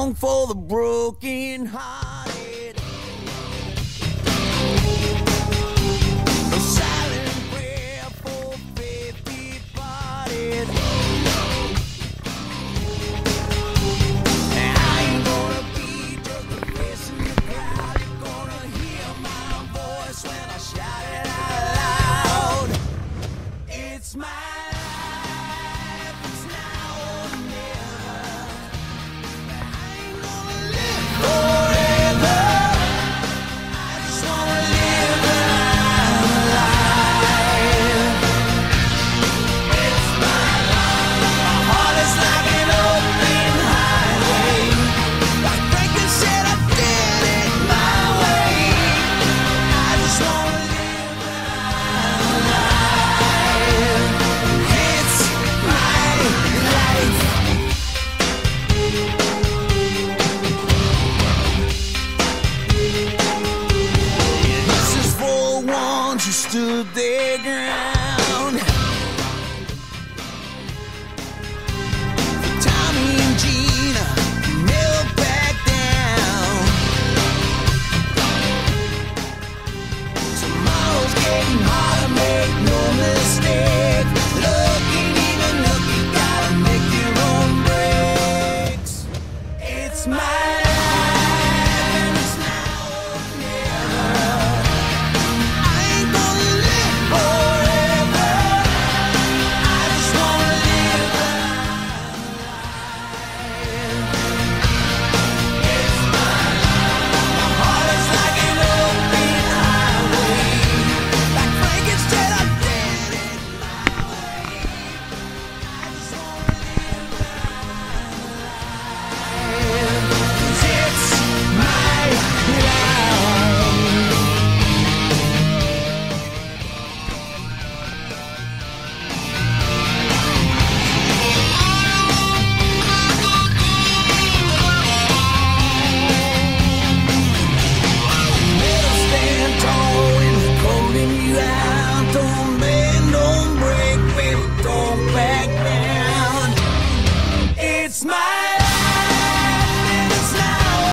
song for the broken hearted. A silent prayer for faith departed. And I ain't gonna be just a face in the crowd. You're gonna hear my voice when I shout it out loud. It's my stood their ground.